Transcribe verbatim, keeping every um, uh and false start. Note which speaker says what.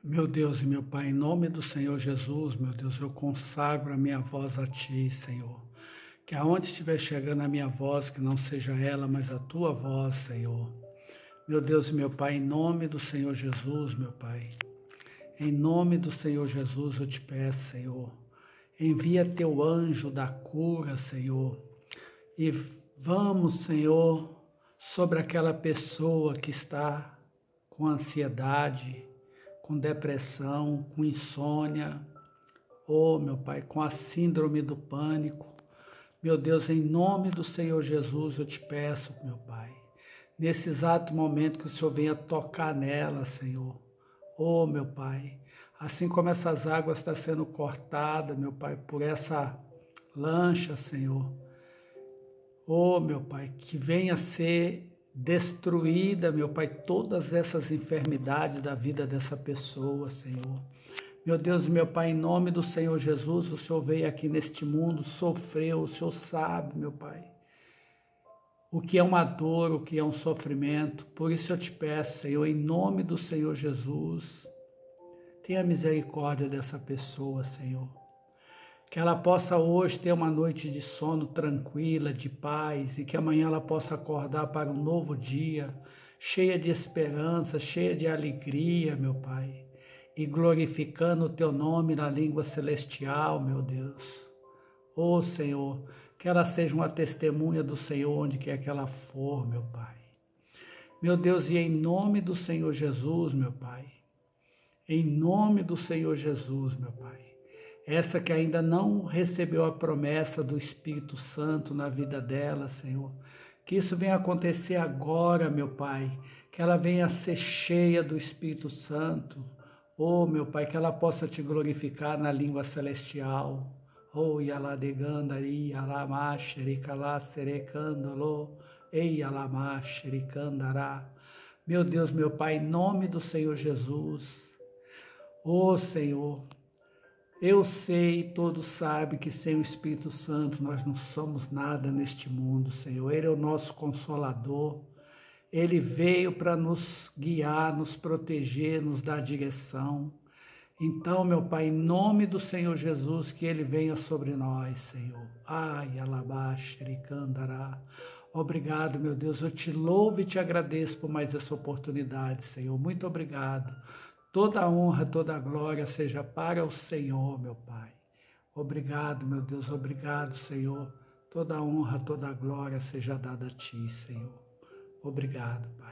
Speaker 1: Meu Deus e meu Pai, em nome do Senhor Jesus, meu Deus, eu consagro a minha voz a Ti, Senhor. Que aonde estiver chegando a minha voz, que não seja ela, mas a Tua voz, Senhor. Meu Deus e meu Pai, em nome do Senhor Jesus, meu Pai. Em nome do Senhor Jesus, eu te peço, Senhor. Envia Teu anjo da cura, Senhor. E vamos, Senhor, sobre aquela pessoa que está com ansiedade, com depressão, com insônia, oh meu Pai, com a síndrome do pânico. Meu Deus, em nome do Senhor Jesus, eu te peço, meu Pai, nesse exato momento que o Senhor venha tocar nela, Senhor. Oh meu Pai, assim como essas águas estão sendo cortadas, meu Pai, por essa lancha, Senhor. Oh meu Pai, que venha ser destruída, meu Pai, todas essas enfermidades da vida dessa pessoa, Senhor. Meu Deus e meu Pai, em nome do Senhor Jesus, o Senhor veio aqui neste mundo, sofreu, o Senhor sabe, meu Pai, o que é uma dor, o que é um sofrimento. Por isso eu te peço, Senhor, em nome do Senhor Jesus, tenha misericórdia dessa pessoa, Senhor. Que ela possa hoje ter uma noite de sono tranquila, de paz, e que amanhã ela possa acordar para um novo dia, cheia de esperança, cheia de alegria, meu Pai, e glorificando o Teu nome na língua celestial, meu Deus. Ô Senhor, que ela seja uma testemunha do Senhor onde quer que ela for, meu Pai. Meu Deus, e em nome do Senhor Jesus, meu Pai, em nome do Senhor Jesus, meu Pai, essa que ainda não recebeu a promessa do Espírito Santo na vida dela, Senhor. Que isso venha acontecer agora, meu Pai. Que ela venha ser cheia do Espírito Santo. Oh, meu Pai, que ela possa te glorificar na língua celestial. Oh, yaladegandari, yalamashirikala serekandolo, ei yalamashirikandará. Meu Deus, meu Pai, em nome do Senhor Jesus. Oh, Senhor, eu sei, todos sabem que sem o Espírito Santo nós não somos nada neste mundo, Senhor. Ele é o nosso Consolador. Ele veio para nos guiar, nos proteger, nos dar direção. Então, meu Pai, em nome do Senhor Jesus, que Ele venha sobre nós, Senhor. Ai, alabaxericandará. Obrigado, meu Deus. Eu te louvo e te agradeço por mais essa oportunidade, Senhor. Muito obrigado. Toda a honra, toda a glória seja para o Senhor, meu Pai. Obrigado, meu Deus, obrigado, Senhor. Toda a honra, toda a glória seja dada a Ti, Senhor. Obrigado, Pai.